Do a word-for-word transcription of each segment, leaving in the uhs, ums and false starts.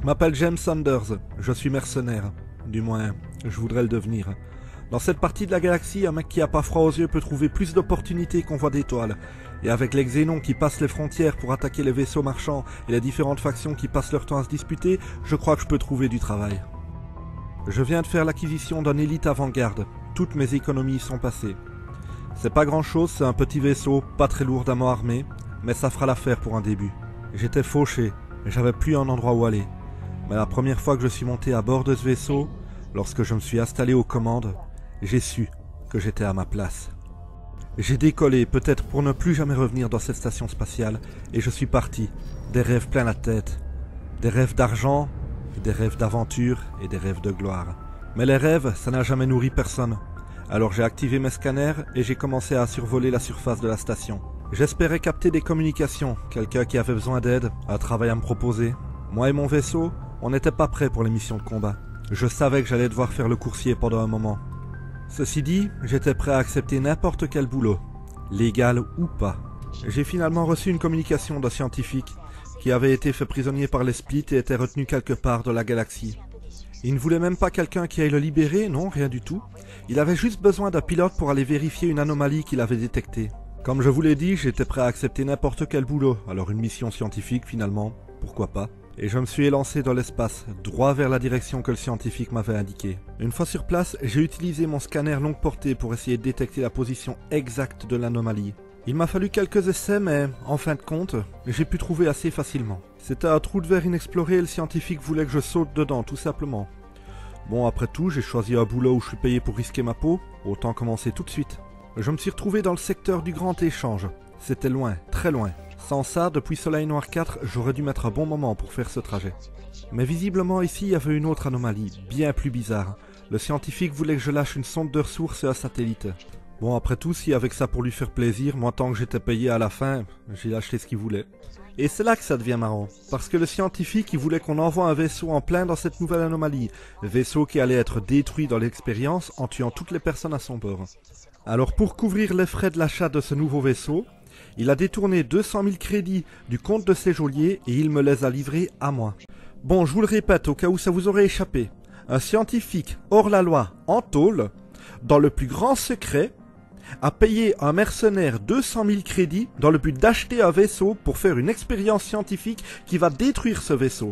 m'appelle James Sanders, je suis mercenaire. Du moins, je voudrais le devenir. Dans cette partie de la galaxie, un mec qui a pas froid aux yeux peut trouver plus d'opportunités qu'on voit d'étoiles. Et avec les Xénons qui passent les frontières pour attaquer les vaisseaux marchands et les différentes factions qui passent leur temps à se disputer, je crois que je peux trouver du travail. Je viens de faire l'acquisition d'un élite avant-garde. Toutes mes économies sont passées. C'est pas grand chose, c'est un petit vaisseau, pas très lourdement armé, mais ça fera l'affaire pour un début. J'étais fauché, et j'avais plus un endroit où aller. Mais la première fois que je suis monté à bord de ce vaisseau, lorsque je me suis installé aux commandes, j'ai su que j'étais à ma place. J'ai décollé, peut-être pour ne plus jamais revenir dans cette station spatiale, et je suis parti, des rêves plein la tête. Des rêves d'argent, des rêves d'aventure et des rêves de gloire. Mais les rêves, ça n'a jamais nourri personne. Alors j'ai activé mes scanners et j'ai commencé à survoler la surface de la station. J'espérais capter des communications, quelqu'un qui avait besoin d'aide, un travail à me proposer. Moi et mon vaisseau, on n'était pas prêts pour les missions de combat. Je savais que j'allais devoir faire le coursier pendant un moment. Ceci dit, j'étais prêt à accepter n'importe quel boulot, légal ou pas. J'ai finalement reçu une communication d'un scientifique qui avait été fait prisonnier par les Splits et était retenu quelque part dans la galaxie. Il ne voulait même pas quelqu'un qui aille le libérer, non, rien du tout. Il avait juste besoin d'un pilote pour aller vérifier une anomalie qu'il avait détectée. Comme je vous l'ai dit, j'étais prêt à accepter n'importe quel boulot, alors une mission scientifique finalement, pourquoi pas. Et je me suis élancé dans l'espace, droit vers la direction que le scientifique m'avait indiquée. Une fois sur place, j'ai utilisé mon scanner longue portée pour essayer de détecter la position exacte de l'anomalie. Il m'a fallu quelques essais, mais en fin de compte, j'ai pu trouver assez facilement. C'était un trou de verre inexploré et le scientifique voulait que je saute dedans, tout simplement. Bon, après tout, j'ai choisi un boulot où je suis payé pour risquer ma peau, autant commencer tout de suite. Je me suis retrouvé dans le secteur du grand échange. C'était loin, très loin. Sans ça, depuis Soleil Noir quatre, j'aurais dû mettre un bon moment pour faire ce trajet. Mais visiblement ici, il y avait une autre anomalie, bien plus bizarre. Le scientifique voulait que je lâche une sonde de ressources et un satellite. Bon, après tout, si avec ça pour lui faire plaisir, moi tant que j'étais payé à la fin, j'ai lâché ce qu'il voulait. Et c'est là que ça devient marrant, parce que le scientifique il voulait qu'on envoie un vaisseau en plein dans cette nouvelle anomalie, vaisseau qui allait être détruit dans l'expérience en tuant toutes les personnes à son bord. Alors pour couvrir les frais de l'achat de ce nouveau vaisseau, il a détourné deux cent mille crédits du compte de ses geôliers et il me les a livrés à moi. Bon, je vous le répète au cas où ça vous aurait échappé, un scientifique hors la loi, en tôle, dans le plus grand secret, a payé un mercenaire deux cent mille crédits dans le but d'acheter un vaisseau pour faire une expérience scientifique qui va détruire ce vaisseau.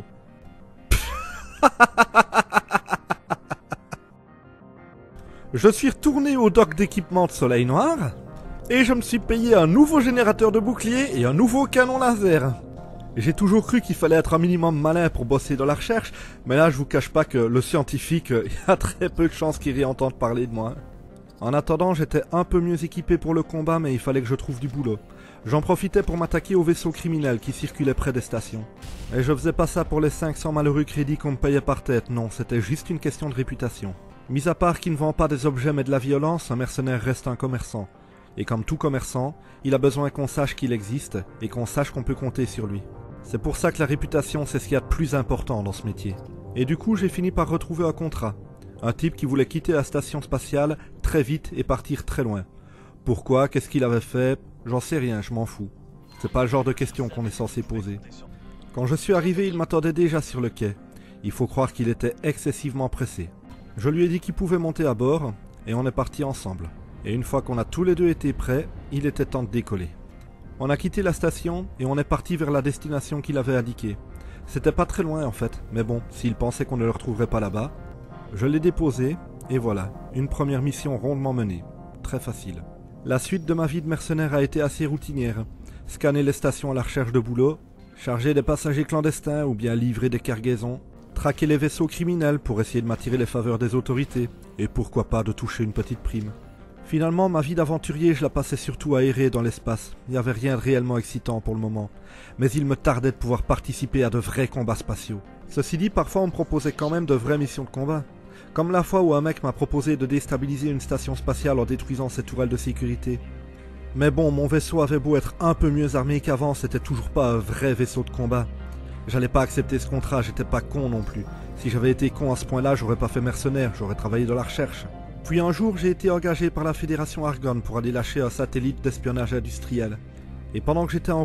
Je suis retourné au dock d'équipement de Soleil Noir et je me suis payé un nouveau générateur de bouclier et un nouveau canon laser. J'ai toujours cru qu'il fallait être un minimum malin pour bosser dans la recherche, mais là je vous cache pas que le scientifique, il y a très peu de chances qu'il réentende parler de moi. En attendant, j'étais un peu mieux équipé pour le combat, mais il fallait que je trouve du boulot. J'en profitais pour m'attaquer aux vaisseaux criminels qui circulaient près des stations. Et je faisais pas ça pour les cinq cents malheureux crédits qu'on me payait par tête, non, c'était juste une question de réputation. Mis à part qu'il ne vend pas des objets mais de la violence, un mercenaire reste un commerçant. Et comme tout commerçant, il a besoin qu'on sache qu'il existe et qu'on sache qu'on peut compter sur lui. C'est pour ça que la réputation, c'est ce qu'il y a de plus important dans ce métier. Et du coup, j'ai fini par retrouver un contrat. Un type qui voulait quitter la station spatiale très vite et partir très loin. Pourquoi? Qu'est-ce qu'il avait fait? J'en sais rien, je m'en fous. C'est pas le genre de question qu'on est censé poser. Quand je suis arrivé, il m'attendait déjà sur le quai. Il faut croire qu'il était excessivement pressé. Je lui ai dit qu'il pouvait monter à bord, et on est partis ensemble. Et une fois qu'on a tous les deux été prêts, il était temps de décoller. On a quitté la station, et on est parti vers la destination qu'il avait indiquée. C'était pas très loin en fait, mais bon, s'il pensait qu'on ne le retrouverait pas là-bas... Je l'ai déposé, et voilà, une première mission rondement menée. Très facile. La suite de ma vie de mercenaire a été assez routinière. Scanner les stations à la recherche de boulot, charger des passagers clandestins ou bien livrer des cargaisons, traquer les vaisseaux criminels pour essayer de m'attirer les faveurs des autorités, et pourquoi pas de toucher une petite prime. Finalement, ma vie d'aventurier, je la passais surtout à errer dans l'espace. Il n'y avait rien de réellement excitant pour le moment. Mais il me tardait de pouvoir participer à de vrais combats spatiaux. Ceci dit, parfois on me proposait quand même de vraies missions de combat. Comme la fois où un mec m'a proposé de déstabiliser une station spatiale en détruisant ses tourelles de sécurité. Mais bon, mon vaisseau avait beau être un peu mieux armé qu'avant, c'était toujours pas un vrai vaisseau de combat. J'allais pas accepter ce contrat, j'étais pas con non plus. Si j'avais été con à ce point-là, j'aurais pas fait mercenaire, j'aurais travaillé dans la recherche. Puis un jour, j'ai été engagé par la Fédération Argonne pour aller lâcher un satellite d'espionnage industriel. Et pendant que j'étais en route,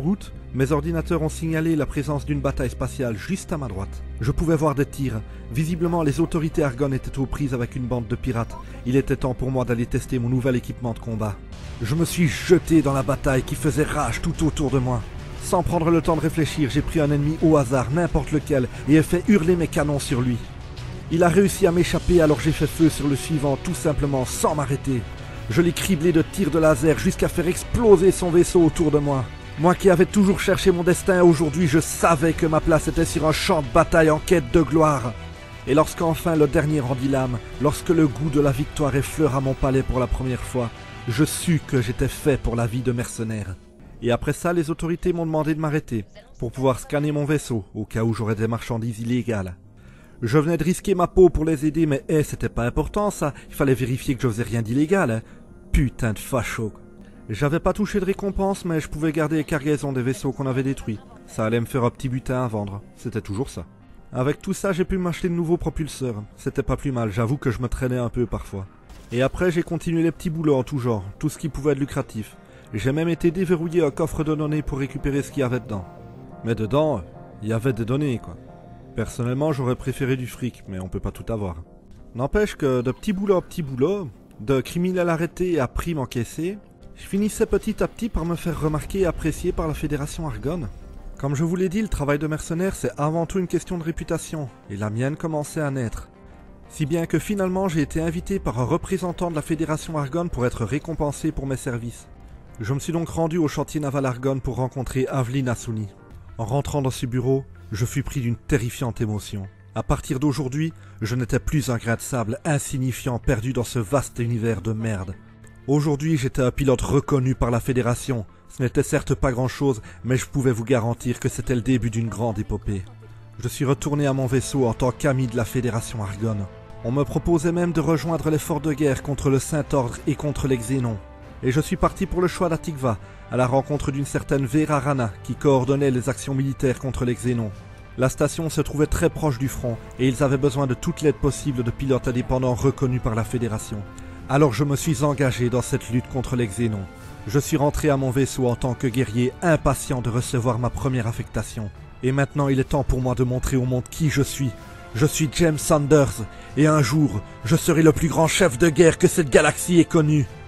Mes ordinateurs ont signalé la présence d'une bataille spatiale juste à ma droite. Je pouvais voir des tirs. Visiblement, les autorités Argonne étaient aux prises avec une bande de pirates. Il était temps pour moi d'aller tester mon nouvel équipement de combat. Je me suis jeté dans la bataille qui faisait rage tout autour de moi. Sans prendre le temps de réfléchir, j'ai pris un ennemi au hasard, n'importe lequel, et ai fait hurler mes canons sur lui. Il a réussi à m'échapper, alors j'ai fait feu sur le suivant, tout simplement, sans m'arrêter. Je l'ai criblé de tirs de laser jusqu'à faire exploser son vaisseau autour de moi. Moi qui avais toujours cherché mon destin, aujourd'hui je savais que ma place était sur un champ de bataille en quête de gloire. Et lorsqu'enfin le dernier rendit l'âme, lorsque le goût de la victoire effleura mon palais pour la première fois, je sus que j'étais fait pour la vie de mercenaire. Et après ça, les autorités m'ont demandé de m'arrêter, pour pouvoir scanner mon vaisseau, au cas où j'aurais des marchandises illégales. Je venais de risquer ma peau pour les aider, mais hey, c'était pas important ça, il fallait vérifier que je faisais rien d'illégal. Hein. Putain de facho. J'avais pas touché de récompense, mais je pouvais garder les cargaisons des vaisseaux qu'on avait détruits. Ça allait me faire un petit butin à vendre, c'était toujours ça. Avec tout ça, j'ai pu m'acheter de nouveaux propulseurs. C'était pas plus mal, j'avoue que je me traînais un peu parfois. Et après, j'ai continué les petits boulots en tout genre, tout ce qui pouvait être lucratif. J'ai même été déverrouiller un coffre de données pour récupérer ce qu'il y avait dedans. Mais dedans, il y avait des données, quoi. Personnellement, j'aurais préféré du fric, mais on peut pas tout avoir. N'empêche que de petit boulot à petit boulot, de criminel arrêté à prime encaissée, je finissais petit à petit par me faire remarquer et apprécier par la Fédération Argonne. Comme je vous l'ai dit, le travail de mercenaire, c'est avant tout une question de réputation, et la mienne commençait à naître. Si bien que finalement, j'ai été invité par un représentant de la Fédération Argonne pour être récompensé pour mes services. Je me suis donc rendu au chantier naval Argonne pour rencontrer Aveline Assouni. En rentrant dans ce bureau, je fus pris d'une terrifiante émotion. À partir d'aujourd'hui, je n'étais plus un grain de sable insignifiant perdu dans ce vaste univers de merde. Aujourd'hui, j'étais un pilote reconnu par la Fédération. Ce n'était certes pas grand-chose, mais je pouvais vous garantir que c'était le début d'une grande épopée. Je suis retourné à mon vaisseau en tant qu'ami de la Fédération Argonne. On me proposait même de rejoindre l'effort de guerre contre le Saint-Ordre et contre les Xénons. Et je suis parti pour le choix d'Atikva, à la rencontre d'une certaine Vera Rana qui coordonnait les actions militaires contre les Xénons. La station se trouvait très proche du front et ils avaient besoin de toute l'aide possible de pilotes indépendants reconnus par la Fédération. Alors je me suis engagé dans cette lutte contre les Xénons. Je suis rentré à mon vaisseau en tant que guerrier, impatient de recevoir ma première affectation. Et maintenant il est temps pour moi de montrer au monde qui je suis. Je suis James Saunders, et un jour, je serai le plus grand chef de guerre que cette galaxie ait connu.